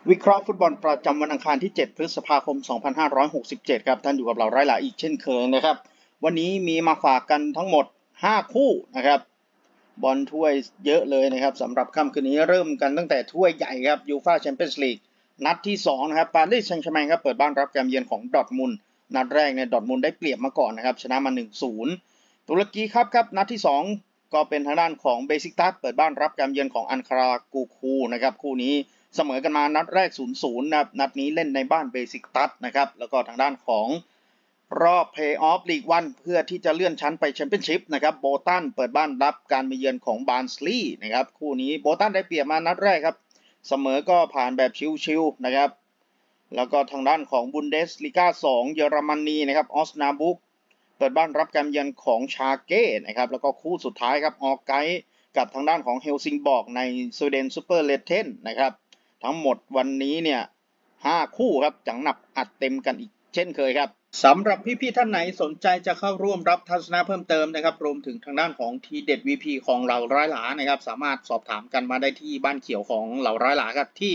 วิเคราะห์ฟุตบอลประจำวันอังคารที่7พฤษภาคม2567ครับท่านอยู่กับเราไร้หลาอีกเช่นเคยนะครับวันนี้มีมาฝากกันทั้งหมด5คู่นะครับบอลถ้วยเยอะเลยนะครับสำหรับค่ำคืนนี้เริ่มกันตั้งแต่ถ้วยใหญ่ครับยูฟ่าแชมเปี้ยนส์ลีกนัดที่2นะครับปารีสแซงต์แชร์แมงครับเปิดบ้านรับการเยือนของดอร์ทมุนด์นัดแรกเนี่ยดอร์ทมุนด์ได้เปรียบมาก่อนนะครับชนะมา 1-0 ตุรกีครับนัดที่2ก็เป็นทางด้านของเบซิกตัสเปิดบ้านรับการเยือนของอันคารากูคูนะครับคู่นี้เสมอกันมานัดแรก 0-0 นะครับนัดนี้เล่นในบ้านเบซิกตัสนะครับแล้วก็ทางด้านของรอบเพลย์ออฟลีกวันเพื่อที่จะเลื่อนชั้นไปแชมเปี้ยนชิพนะครับโบตันเปิดบ้านรับการมาเยือนของบาร์นสลีย์นะครับคู่นี้โบตันได้เปรียบมานัดแรกครับเสมอก็ผ่านแบบชิวๆนะครับแล้วก็ทางด้านของบุนเดสลีกา2เยอรมนีนะครับออสนาบุกเปิดบ้านรับการเยือนของชาเก้นะครับแล้วก็คู่สุดท้ายครับออกไกด์กับทางด้านของเฮลซิงบอร์กในสวีเดนซูเปอร์เลเทนนะครับทั้งหมดวันนี้เนี่ย5คู่ครับจังหนับอัดเต็มกันอีกเช่นเคยครับสำหรับพี่ๆท่านไหนสนใจจะเข้าร่วมรับทัศนะเพิ่มเติมนะครับรวมถึงทางด้านของทีเด็ด VP ของเหล่าร้อยหลานะครับสามารถสอบถามกันมาได้ที่บ้านเขียวของเหล่าร้อยหลาครับที่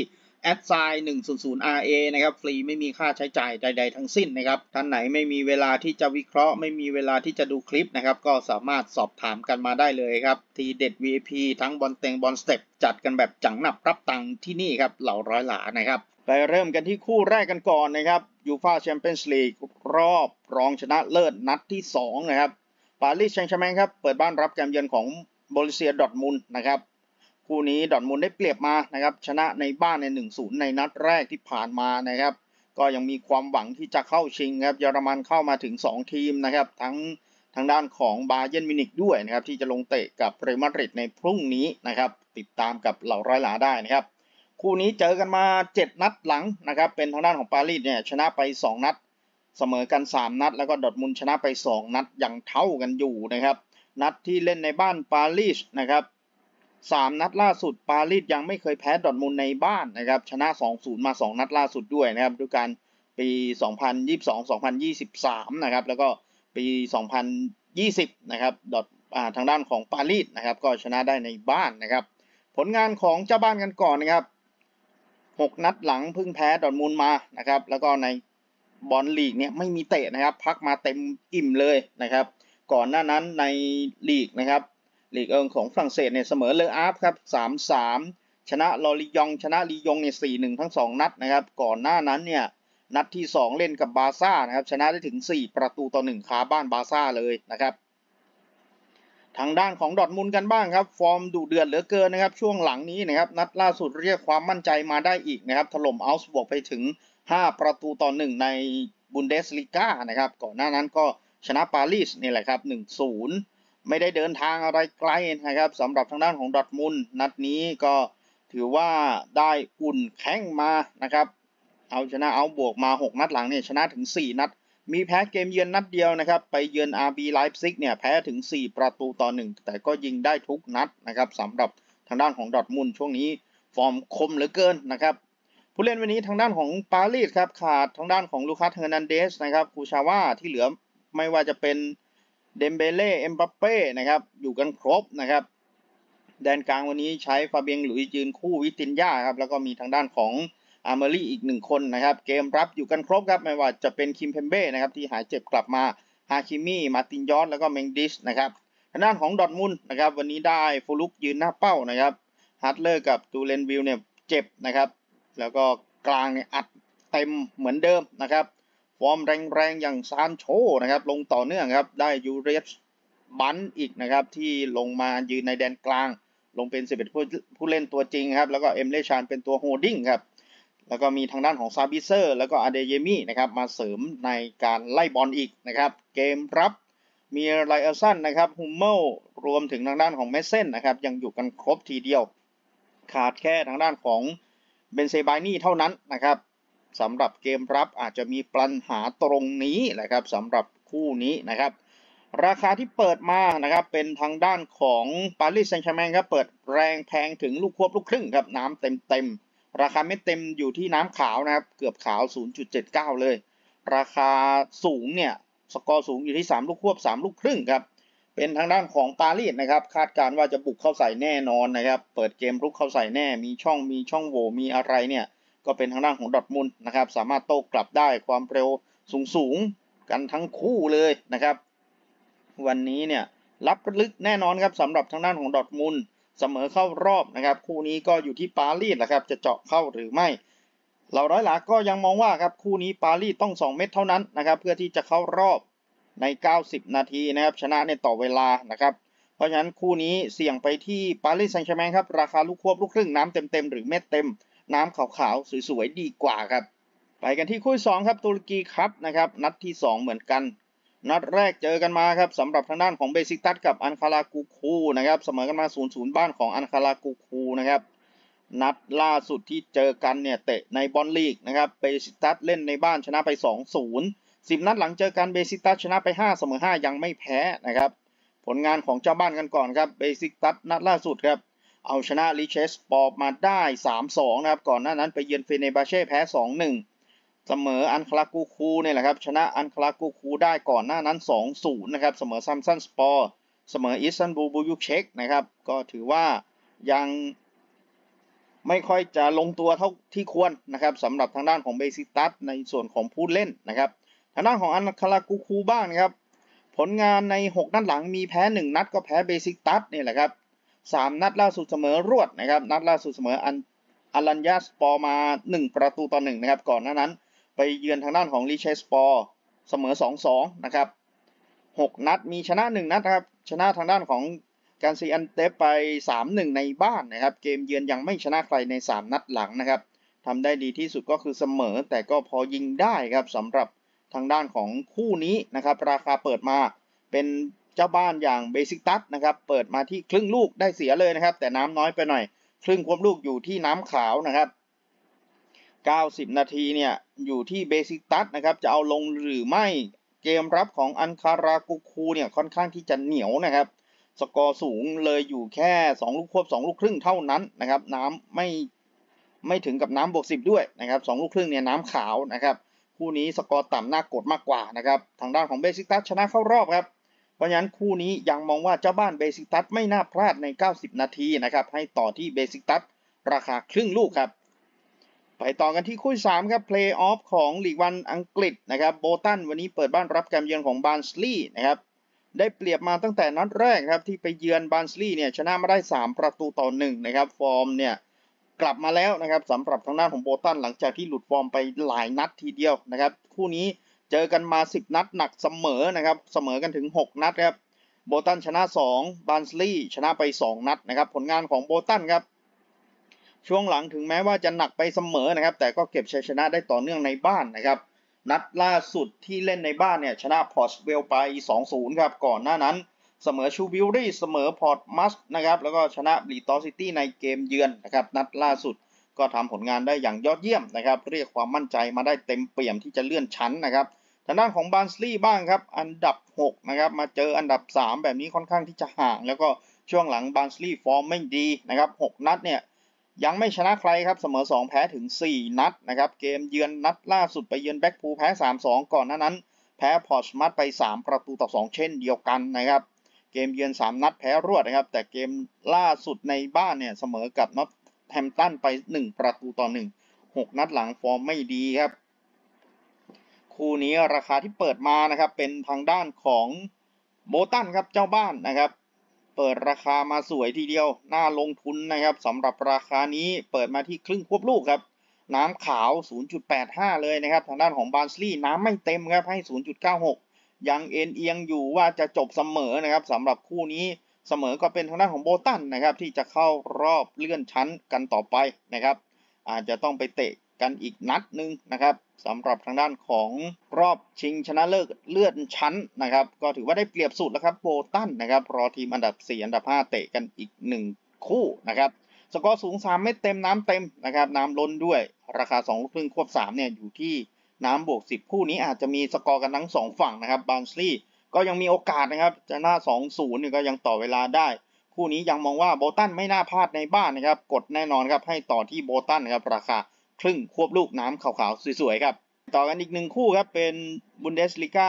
@100RA นะครับฟรีไม่มีค่าใช้จ่ายใดๆทั้งสิ้นนะครับท่านไหนไม่มีเวลาที่จะวิเคราะห์ไม่มีเวลาที่จะดูคลิปนะครับก็สามารถสอบถามกันมาได้เลยครับทีเด็ด VIP ทั้งบอลเต็งบอลสเต็ปจัดกันแบบจังหนับรับตังค์ที่นี่ครับเหล่าร้อยหลานะครับไปเริ่มกันที่คู่แรกกันก่อนนะครับยูฟ่าแชมเปี้ยนส์ลีกรอบรองชนะเลิศนัดที่2นะครับปารีสแซงต์แชร์แมงครับเปิดบ้านรับการเยือนของโบรุสเซียดอร์ทมุนด์นะครับคู่นี้ดอร์ทมุนด์ได้เปรียบมานะครับชนะในบ้านใน 1-0 ในนัดแรกที่ผ่านมานะครับก็ยังมีความหวังที่จะเข้าชิงครับเยอรมันเข้ามาถึง2ทีมนะครับทั้งทางด้านของบาเยิร์นมิวนิกด้วยนะครับที่จะลงเตะกับเรอัลมาดริดในพรุ่งนี้นะครับติดตามกับเหล่าร้อยหลาได้นะครับคู่นี้เจอกันมา7นัดหลังนะครับเป็นทางด้านของปารีสเนี่ยชนะไป2นัดเสมอกัน3นัดแล้วก็ดอร์ทมุนด์ชนะไป2นัดยังเท่ากันอยู่นะครับนัดที่เล่นในบ้านปารีสนะครับ3นัดล่าสุดปารีสยังไม่เคยแพ้ดอร์ทมุนด์ในบ้านนะครับชนะ 2-0 มา2นัดล่าสุดด้วยนะครับด้วยกันปี2022-2023นะครับแล้วก็ปี 2020นะครับทางด้านของปารีสนะครับก็ชนะได้ในบ้านนะครับผลงานของเจ้าบ้านกันก่อนนะครับ6นัดหลังเพิ่งแพ้ดอร์ทมุนด์มานะครับแล้วก็ในบอลลีกเนี่ยไม่มีเตะนะครับพักมาเต็มอิ่มเลยนะครับก่อนหน้านั้นในลีกนะครับลีกของฝรั่งเศสเนี่ยเสมอเลออาร์ฟครับ 3-3 ชนะลอริยองชนะลียงเนี่ย 4-1 ทั้ง2นัดนะครับก่อนหน้านั้นเนี่ยนัดที่2เล่นกับบาร์ซ่านะครับชนะได้ถึง4-1คาบ้านบาร์ซ่าเลยนะครับทางด้านของดอร์ทมุนด์กันบ้างครับฟอร์มดุเดือดเหลือเกินนะครับช่วงหลังนี้นะครับนัดล่าสุดเรียกความมั่นใจมาได้อีกนะครับถล่มอัลส์บวกไปถึง5-1ในบุนเดสลีกานะครับก่อนหน้านั้นก็ชนะปารีสนี่แหละครับ 1-0 ไม่ได้เดินทางอะไรไกลนะครับสำหรับทางด้านของดอร์ทมุนด์นัดนี้ก็ถือว่าได้อุ่นแข้งมานะครับเอาชนะเอาบวกมา6นัดหลังเนี่ยชนะถึง4นัดมีแพ้เกมเยือนนัดเดียวนะครับไปเยือน RB Leipzig เนี่ยแพ้ถึง4-1แต่ก็ยิงได้ทุกนัดนะครับสำหรับทางด้านของดอร์ทมุนด์ช่วงนี้ฟอร์มคมเหลือเกินนะครับผู้เล่นวันนี้ทางด้านของปารีสครับขาดทางด้านของลูคัสเฮอร์นันเดสนะครับคูชาวาที่เหลือไม่ว่าจะเป็นเดมเบเล่เอ็มบัปเป้นะครับอยู่กันครบนะครับแดนกลางวันนี้ใช้ฟาเบียงหลุยส์ยืนคู่วิตินญ่าครับแล้วก็มีทางด้านของอาร์เมอรี่อีก1คนนะครับเกมรับอยู่กันครบครับไม่ว่าจะเป็นคิมเพมเบ้นะครับที่หายเจ็บกลับมาฮาคิมี่มาตินยอสแล้วก็เมงดิสนะครับทางด้านของดอร์ทมุนด์นะครับวันนี้ได้ฟูลุกยืนหน้าเป้านะครับฮัตเลอร์กับตูเลนวิลเนี่ยเจ็บนะครับแล้วก็กลางเนี่ยอัดเต็มเหมือนเดิมนะครับฟอร์มแรงๆอย่างซานโชนะครับลงต่อเนื่องครับได้ยูเรสบันอีกนะครับที่ลงมายืนในแดนกลางลงเป็น11ผู้เล่นตัวจริงครับแล้วก็เอ็มเลชานเป็นตัวโฮดดิ้งครับแล้วก็มีทางด้านของซาบิเซอร์แล้วก็อาเดเยมี่นะครับมาเสริมในการไล่บอลอีกนะครับเกมรับมีไลเออร์สันนะครับฮุมเมลรวมถึงทางด้านของเมสเซนนะครับยังอยู่กันครบทีเดียวขาดแค่ทางด้านของเบนเซบานี่เท่านั้นนะครับสำหรับเกมรับอาจจะมีปัญหาตรงนี้แหละครับสำหรับคู่นี้นะครับราคาที่เปิดมานะครับเป็นทางด้านของปารีสแซงต์แชร์แมงครับเปิดแรงแพงถึงลูกควบลูกครึ่งครับน้ำเต็มราคาไม่เต็มอยู่ที่น้ำขาวนะครับเกือบขาว 0.79 เลยราคาสูงเนี่ยสกอร์สูงอยู่ที่3ลูกควบ3ลูกครึ่งครับเป็นทางด้านของปารีสนะครับคาดการณ์ว่าจะบุกเข้าใส่แน่นอนนะครับเปิดเกมรุกเข้าใส่แน่มีช่องโหว่มีอะไรเนี่ยก็เป็นทางด้านของดอร์ทมุนด์นะครับสามารถโต้กลับได้ความเร็วสูงกันทั้งคู่เลยนะครับวันนี้เนี่ยรับลึกแน่นอนครับสำหรับทางด้านของดอร์ทมุนด์เสมอเข้ารอบนะครับคู่นี้ก็อยู่ที่ปารีสแหละครับจะเจาะเข้าหรือไม่เหล่าร้อยหลาก็ยังมองว่าครับคู่นี้ปารีสต้อง2เม็ดเท่านั้นนะครับเพื่อที่จะเข้ารอบใน90นาทีนะครับชนะในต่อเวลานะครับเพราะฉะนั้นคู่นี้เสี่ยงไปที่ปารีสแซงต์แชร์แมงครับราคาลูกควบลูกครึ่งน้ำเต็มหรือเม็ดเต็มน้ำขาวๆสวยๆดีกว่าครับไปกันที่คู่2ครับตุรกีครับนะครับนัดที่2เหมือนกันนัดแรกเจอกันมาครับสำหรับทางด้านของเบซิกตัสกับอันคารากูคูนะครับเสมอกันมา 0-0 บ้านของอันคารากูคูนะครับนัดล่าสุดที่เจอกันเนี่ยเตะในบอลลีกนะครับเบซิกตัสเล่นในบ้านชนะไป 2-0 10 นัดหลังเจอกันเบซิกตัสชนะไป5เสมอ5ยังไม่แพ้นะครับผลงานของเจ้าบ้านกันก่อนครับเบซิกตัสนัดล่าสุดครับเอาชนะลิเชสปอร์มาได้ 3-2 นะครับก่อนหน้านั้นไปเยือนเฟเนบาเช่แพ้ 2-1 เสมออันคารากูคูเนี่ยแหละครับชนะอันคารากูคูได้ก่อนหน้านั้น 2-0 นะครับเสมอซัมซันสปอร์เสมออิสตันบูลบูยุเช็กนะครับก็ถือว่ายังไม่ค่อยจะลงตัวเท่าที่ควรนะครับสำหรับทางด้านของเบซิกตัสในส่วนของผู้เล่นนะครับทางด้านของอันคารากูคูบ้างนะครับผลงานใน6นัดหลังมีแพ้1นัดก็แพ้เบซิกตัสนี่แหละครับ3นัดล่าสุดเสมอรวดนะครับนัดล่าสุดเสมออัลลัญญาสปอร์มา1-1นะครับก่อนหน้านั้นไปเยือนทางด้านของลิเชสปอร์เสมอ 2-2 นะครับ6นัดมีชนะ1นัดครับชนะทางด้านของการซีอันเตปไป 3-1 ในบ้านนะครับเกมเยือนยังไม่ชนะใครใน3นัดหลังนะครับทำได้ดีที่สุดก็คือเสมอแต่ก็พอยิงได้ครับสำหรับทางด้านของคู่นี้นะครับราคาเปิดมาเป็นเจ้าบ้านอย่างเบซิกตัสนะครับเปิดมาที่ครึ่งลูกได้เสียเลยนะครับแต่น้ำน้อยไปหน่อยครึ่งควบลูกอยู่ที่น้ำขาวนะครับ90นาทีเนี่ยอยู่ที่เบซิกตัสนะครับจะเอาลงหรือไม่เกมรับของอันคารากูคูเนี่ยค่อนข้างที่จะเหนียวนะครับสกอร์สูงเลยอยู่แค่2ลูกควบ2ลูกครึ่งเท่านั้นนะครับน้ำไม่ถึงกับน้ำบวก10ด้วยนะครับ2ลูกครึ่งเนี่ยน้ำขาวนะครับคู่นี้สกอร์ต่ำน่ากดมากกว่านะครับทางด้านของเบซิกตัสชนะเข้ารอบครับเพราะฉะนั้นคู่นี้ยังมองว่าเจ้าบ้านเบซิกตัสไม่น่าพลาดใน90นาทีนะครับให้ต่อที่เบซิกตัสราคาครึ่งลูกครับไปต่อกันที่คู่3ครับเพลย์ออฟของลีกวันอังกฤษนะครับโบตันวันนี้เปิดบ้านรับการเยือนของบาร์นส์ลีย์นะครับได้เปรียบมาตั้งแต่นัดแรกครับที่ไปเยือนบาร์นส์ลีย์เนี่ยชนะมาได้3-1นะครับฟอร์มเนี่ยกลับมาแล้วนะครับสำหรับทางด้านของโบตันหลังจากที่หลุดฟอร์มไปหลายนัดทีเดียวนะครับคู่นี้เจอกันมา10นัดหนักเสมอนะครับเสมอกันถึง6นัดครับโบตันชนะ2บาร์นส์ลีย์ชนะไป2นัดนะครับผลงานของโบตันครับช่วงหลังถึงแม้ว่าจะหนักไปเสมอนะครับแต่ก็เก็บชัยชนะได้ต่อเนื่องในบ้านนะครับนัดล่าสุดที่เล่นในบ้านเนี่ยชนะพอร์ตเวลไป 2-0 ครับก่อนหน้านั้นเสมอชูบิลลี่เสมอพอร์ตมัสนะครับแล้วก็ชนะบลีตอซิตี้ในเกมเยือนนะครับนัดล่าสุดก็ทำผลงานได้อย่างยอดเยี่ยมนะครับเรียกความมั่นใจมาได้เต็มเปี่ยมที่จะเลื่อนชั้นนะครับทางด้านของบาร์นส์ลีย์บ้างครับอันดับ6นะครับมาเจออันดับ3แบบนี้ค่อนข้างที่จะห่างแล้วก็ช่วงหลังบาร์นส์ลีย์ฟอร์มไม่ดีนะครับ6นัดเนี่ยยังไม่ชนะใครครับเสมอ2แพ้ถึง4นัดนะครับเกมเยือนนัดล่าสุดไปเยือนแบ็คพูลแพ้ 3-2 ก่อนหน้านั้นแพ้พอร์ตมัสไป3-2เช่นเดียวกันนะครับเกมเยือน3นัดแพ้รวดนะครับแต่เกมล่าสุดในบ้านเนี่ยเสมอกับนอตแฮมป์ตันไป1-1 6นัดหลังฟอร์มไม่ดีครับคู่นี้ราคาที่เปิดมานะครับเป็นทางด้านของโบตันครับเจ้าบ้านนะครับเปิดราคามาสวยทีเดียวน่าลงทุนนะครับสำหรับราคานี้เปิดมาที่ครึ่งควบลูกครับน้ำขาว 0.85 เลยนะครับทางด้านของบาร์นส์ลีย์น้ำไม่เต็มครับให้ 0.96 ยังเอียงอยู่ว่าจะจบเสมอนะครับสำหรับคู่นี้เสมอก็เป็นทางด้านของโบตันนะครับที่จะเข้ารอบเลื่อนชั้นกันต่อไปนะครับอาจจะต้องไปเตะกันอีกนัดนึงนะครับสำหรับทางด้านของรอบชิงชนะเลิศเลื่อนชั้นนะครับก็ถือว่าได้เปรียบสุดแล้วครับโบตันนะครับรอทีมอันดับ4อันดับ5เตะกันอีก1คู่นะครับสกอร์สูง3เม็ดเต็มน้ำเต็มนะครับน้ำล้นด้วยราคา2ลูกครึ่งควบ3เนี่ยอยู่ที่น้ำบวก10คู่นี้อาจจะมีสกอร์กันทั้ง2ฝั่งนะครับบาร์นส์ลีย์ก็ยังมีโอกาสนะครับจะหน้า 2-0 เนี่ยก็ยังต่อเวลาได้คู่นี้ยังมองว่าโบตันไม่น่าพลาดในบ้านนะครับกดแน่นอนครับให้ต่อที่โบตันนะครับราคาครึ่งควบลูกน้ำขาวๆสวยๆครับต่อกันอีก1คู่ครับเป็นบุนเดสลีกา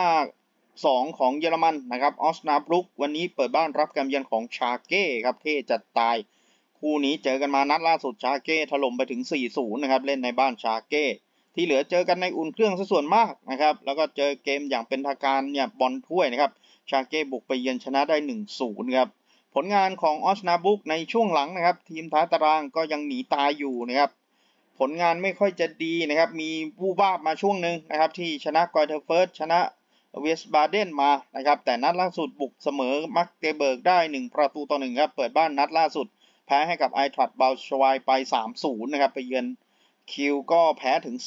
2ของเยอรมันนะครับออสนาบรุกวันนี้เปิดบ้านรับการเยือนของชาเก้ครับเท่จัดตายคู่นี้เจอกันมานัดล่าสุดชาเก้ถล่มไปถึง 4-0 นะครับเล่นในบ้านชาเก้ที่เหลือเจอกันในอุ่นเครื่องซะส่วนมากนะครับแล้วก็เจอเกมอย่างเป็นทางการเนี่ยบอลถ้วยนะครับชาเก้บุกไปเยือนชนะได้ 1-0 ครับผลงานของออสนาบุกในช่วงหลังนะครับทีมท้ายตารางก็ยังหนีตายอยู่นะครับผลงานไม่ค่อยจะดีนะครับมีวูบวาบมาช่วงหนึ่งนะครับที่ชนะกอยเทอร์เฟิร์สชนะเวสบาเดนมานะครับแต่นัดล่าสุดบุกเสมอมักเกเบิร์กได้1-1ครับเปิดบ้านนัดล่าสุดแพ้ให้กับไอทรัตบาลชวายไป 3-0 นะครับไปเยือนคิวก็แพ้ถึง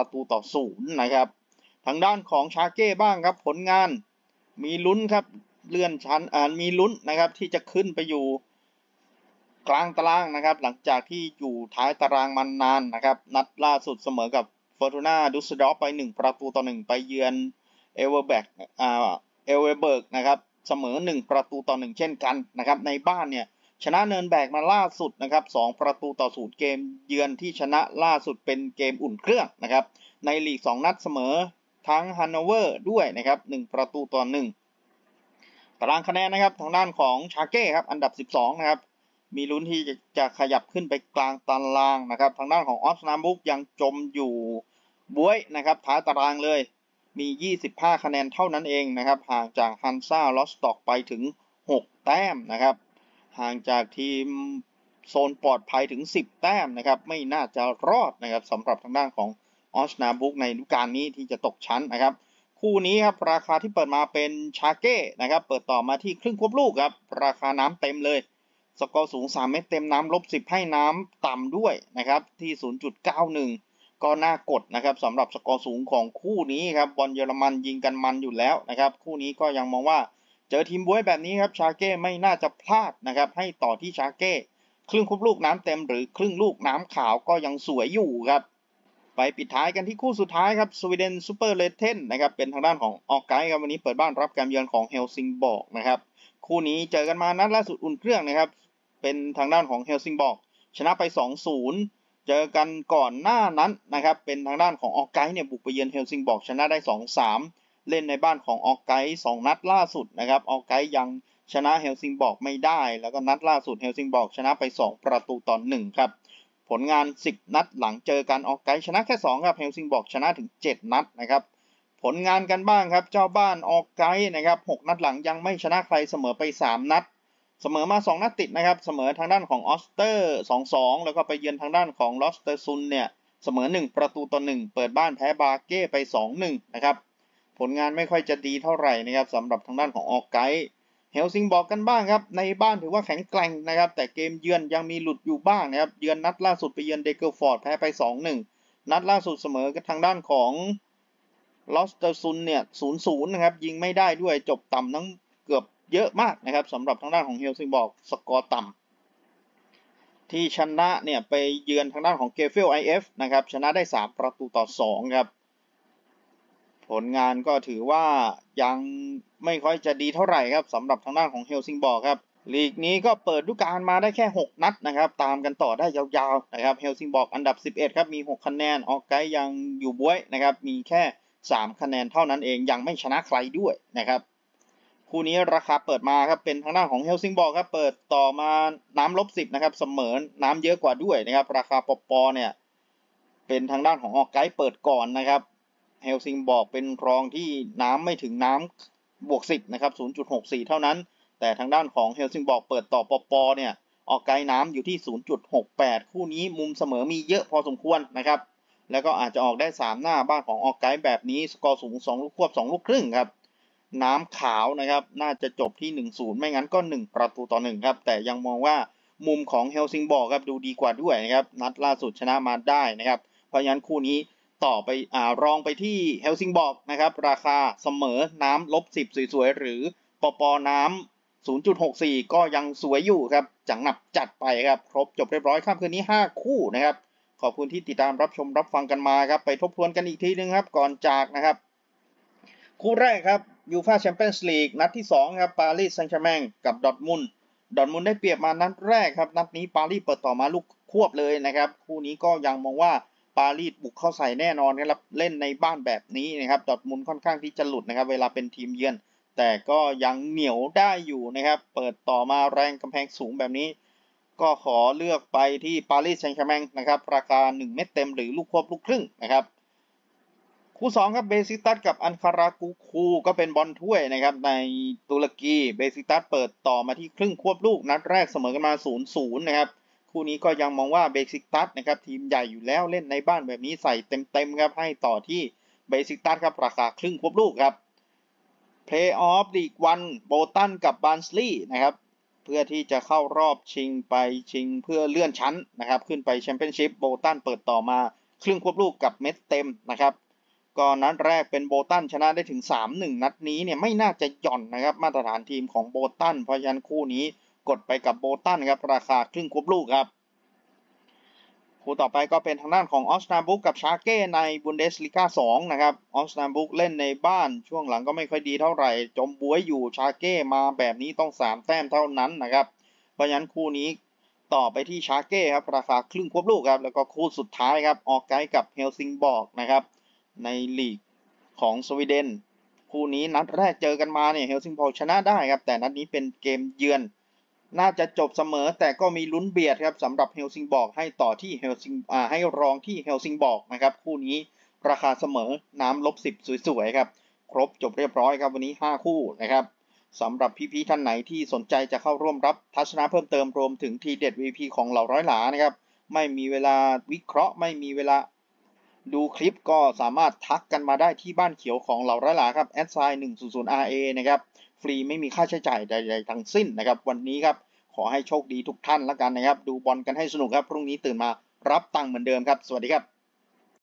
4-0นะครับทางด้านของชาเก้บ้างครับผลงานมีลุ้นครับเลื่อนชั้นมีลุ้นนะครับที่จะขึ้นไปอยู่กลางตารางนะครับหลังจากที่อยู่ท้ายตารางมานานนะครับนัดล่าสุดเสมอกับฟอร์ตูน่าดุสเซลดอร์ฟไป1-1ไปเยือนเอเวอร์เบิร์กนะครับเสมอ1-1เช่นกันนะครับในบ้านเนี่ยชนะเนิร์นแบกมาล่าสุดนะครับ2-0เกมเยือนที่ชนะล่าสุดเป็นเกมอุ่นเครื่องนะครับในลีก2นัดเสมอทั้งฮันโนเวอร์ด้วยนะครับ1-1ตารางคะแนนนะครับทางด้านของชาเก้ครับอันดับ12นะครับมีลุ้นที่จะขยับขึ้นไปกลางตารางนะครับทางด้านของออสนาบุกยังจมอยู่บ้วยนะครับท้ายตารางเลยมี25คะแนนเท่านั้นเองนะครับห่างจากฮันซ่าลอสต็อกไปถึง6แต้มนะครับห่างจากทีมโซนปลอดภัยถึง10แต้มนะครับไม่น่าจะรอดนะครับสำหรับทางด้านของออสนาบุกในฤดูกาลนี้ที่จะตกชั้นนะครับคู่นี้ครับราคาที่เปิดมาเป็นชาเก้นะครับเปิดต่อมาที่ครึ่งควบลูกครับราคาน้ำเต็มเลยสกอร์สูง3เม็ดเต็มน้ำ-10ให้น้ำต่ำด้วยนะครับที่ 0.91 ก็น่ากดนะครับสำหรับสกอร์สูงของคู่นี้ครับบอลเยอรมันยิงกันมันอยู่แล้วนะครับคู่นี้ก็ยังมองว่าเจอทีมบ้วยแบบนี้ครับชาเก้ไม่น่าจะพลาดนะครับให้ต่อที่ชาเก้ครึ่งควบลูกน้ำเต็มหรือครึ่งลูกน้ำขาวก็ยังสวยอยู่ครับไปปิดท้ายกันที่คู่สุดท้ายครับสวีเดนซูเปอร์เลเทนนะครับเป็นทางด้านของออกไกด์ครับวันนี้เปิดบ้านรับการเยือนของเฮลซิงบอร์กนะครับคู่นี้เจอกันมานัดล่าสุดอุ่นเครื่องนะครับเป็นทางด้านของเฮลซิงบอร์กชนะไป 2-0 เจอกันก่อนหน้านั้นนะครับเป็นทางด้านของออกไกด์เนี่ยบุกไปเยือนเฮลซิงบอร์กชนะได้ 2-3 เล่นในบ้านของออกไกด์2นัดล่าสุดนะครับออกไกด์ยังชนะเฮลซิงบอร์กไม่ได้แล้วก็นัดล่าสุดเฮลซิงบอร์กชนะไป2-1ครับผลงาน10นัดหลังเจอกันออกไกด์ชนะแค่2ครับเฮลซิงบอร์กชนะถึง7นัดนะครับผลงานกันบ้างครับเจ้าบ้านออกไกด์นะครับ6นัดหลังยังไม่ชนะใครเสมอไป3นัดเสมอมา2นัดติดนะครับเสมอทางด้านของออสเตอร์ 2-2 แล้วก็ไปเยือนทางด้านของลอสเตอร์ซุนเนี่ยเสมอ1-1เปิดบ้านแพ้บาเก้ไป 2-1 นะครับผลงานไม่ค่อยจะดีเท่าไหร่นะครับสำหรับทางด้านของออกไกด์เฮลซิงบอร์กกันบ้างครับในบ้านถือว่าแข็งแกร่งนะครับแต่เกมเยือนยังมีหลุดอยู่บ้างนะครับเยือนนัดล่าสุดไปเยือนเดเกอร์ฟอร์ดแพ้ไป 2-1 นัดล่าสุดเสมอกับทางด้านของลอสเตอร์ซุนเนี่ย 0-0 นะครับยิงไม่ได้ด้วยจบต่ำทั้งเกือบเยอะมากนะครับสำหรับทางด้านของเฮลซิงบอร์กสกอร์ต่ำที่ชนะเนี่ยไปเยือนทางด้านของเกเฟล IF นะครับชนะได้3-2ครับผลงานก็ถือว่ายังไม่ค่อยจะดีเท่าไหร่ครับสำหรับทางด้านของเฮลซิงบอร์กครับลีกนี้ก็เปิดฤดูกาลมาได้แค่6นัดนะครับตามกันต่อได้ยาวๆนะครับเฮลซิงบอร์กอันดับ11ครับมี6คะแนนออกไกด์ยังอยู่บ้วยนะครับมีแค่3คะแนนเท่านั้นเองยังไม่ชนะใครด้วยนะครับคู่นี้ราคาเปิดมาครับเป็นทางด้านของเฮลซิงบอร์กครับเปิดต่อมาน้ำ-10นะครับเสมอน้ำเยอะกว่าด้วยนะครับราคาปอเนี่ยเป็นทางด้านของออกไกด์เปิดก่อนนะครับเฮลซิงบอร์กเป็นรองที่น้ำไม่ถึงน้ำ+10นะครับ 0.64 เท่านั้นแต่ทางด้านของเฮลซิงบอร์กเปิดต่อปอเนี่ยออกไกด์น้ำอยู่ที่ 0.68 คู่นี้มุมเสมอมีเยอะพอสมควรนะครับแล้วก็อาจจะออกได้3หน้าบ้านของออกไกด์แบบนี้สกอร์สูง2ลูกควบ2ลูกครึ่งครับน้ำขาวนะครับน่าจะจบที่ 1-0 ไม่งั้นก็1-1ครับแต่ยังมองว่ามุมของเฮลซิงบอร์กครับดูดีกว่าด้วยนะครับนัดล่าสุดชนะมาได้นะครับเพราะฉะนั้นคู่นี้ต่อไปรองไปที่เฮลซิงบอร์กนะครับราคาเสมอน้ำ-10สวยๆหรือปอน้ำ0.64 ก็ยังสวยอยู่ครับจังหนับจัดไปครับครบจบเรียบร้อยค่ำคืนนี้5คู่นะครับขอบคุณที่ติดตามรับชมรับฟังกันมาครับไปทบทวนกันอีกทีนึงครับก่อนจากนะครับคู่แรกครับยูฟ่าแชมเปี้ยนส์ลีกนัดที่2ครับปารีสแซงต์แชร์แมงกับดอร์ทมุนด์ได้เปรียบมานัดแรกครับนัดนี้ปารีสเปิดต่อมาลูกควบเลยนะครับคู่นี้ก็ยังมองว่าปารีสบุกเข้าใส่แน่นอนครับเล่นในบ้านแบบนี้นะครับดอร์ทมุนด์ค่อนข้างที่จะหลุดนะครับเวลาเป็นทีมเยือนแต่ก็ยังเหนียวได้อยู่นะครับเปิดต่อมาแรงกำแพงสูงแบบนี้ก็ขอเลือกไปที่ปารีสแซงต์แชร์แมงนะครับราคา1เม็ดเต็มหรือลูกควบลูกครึ่งนะครับคู่2ครับเบซิกตัสกับอันคารากูคูก็เป็นบอลถ้วยนะครับในตุรกีเบซิกตัสเปิดต่อมาที่ครึ่งควบลูกนัดแรกเสมอกันมา 0-0 นะครับคู่นี้ก็ยังมองว่าเบซิกตัสนะครับทีมใหญ่อยู่แล้วเล่นในบ้านแบบนี้ใส่เต็มครับให้ต่อที่เบซิกตัสครับราคาครึ่งควบลูกครับเพลย์ออฟลีกวันโบตันกับบาร์นส์ลีย์นะครับเพื่อที่จะเข้ารอบชิงเพื่อเลื่อนชั้นนะครับขึ้นไปแชมเปี้ยนชิพโบตันเปิดต่อมาครึ่งควบลูกกับเม็ดเต็มนะครับก็นัดแรกเป็นโบตันชนะได้ถึง 3-1 นัดนี้เนี่ยไม่น่าจะหย่อนนะครับมาตรฐานทีมของโบตันเพราะฉะนั้นคู่นี้กดไปกับโบตันครับราคาครึ่งควบลูกครับคู่ต่อไปก็เป็นทางด้านของออสนาบุกกับชาเก้ในบุนเดสลีกา2นะครับออสนาบุกเล่นในบ้านช่วงหลังก็ไม่ค่อยดีเท่าไหร่จมบ้วยอยู่ชาเก้มาแบบนี้ต้อง3แต้มเท่านั้นนะครับเพราะฉะนั้นคู่นี้ต่อไปที่ชาเก้ครับราคาครึ่งควบลูกครับแล้วก็คู่สุดท้ายครับออกไกด์กับเฮลซิงบอร์กนะครับในลีกของสวีเดนคู่นี้นัดแรกเจอกันมาเนี่ยเฮลซิงบอร์กชนะได้ครับแต่นัดนี้เป็นเกมเยือนน่าจะจบเสมอแต่ก็มีลุ้นเบียดครับสำหรับเฮลซิงบอร์กให้ต่อที่ให้รองที่เฮลซิงบอร์กนะครับคู่นี้ราคาเสมอน้ำ-10สวยๆครับครบจบเรียบร้อยครับวันนี้5คู่นะครับสำหรับพี่ๆท่านไหนที่สนใจจะเข้าร่วมรับทัศนะเพิ่มเติมรวมถึงทีเด็ด VP ของเหล่าร้อยหลานะครับไม่มีเวลาวิเคราะห์ไม่มีเวลาดูคลิปก็สามารถทักกันมาได้ที่บ้านเขียวของเหล่าร้อยหลาครับ@100RA นะครับฟรีไม่มีค่าใช้จ่ายใดๆทั้งสิ้นนะครับวันนี้ครับขอให้โชคดีทุกท่านแล้วกันนะครับดูบอลกันให้สนุกครับพรุ่งนี้ตื่นมารับตังค์เหมือนเดิมครับสวัสดีครับ